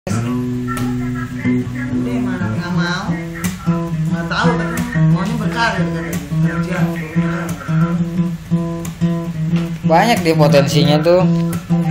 Ini mana nggak mau, nggak tahu kan, maunya berkarir katanya, kerja. Banyak dia potensinya tuh.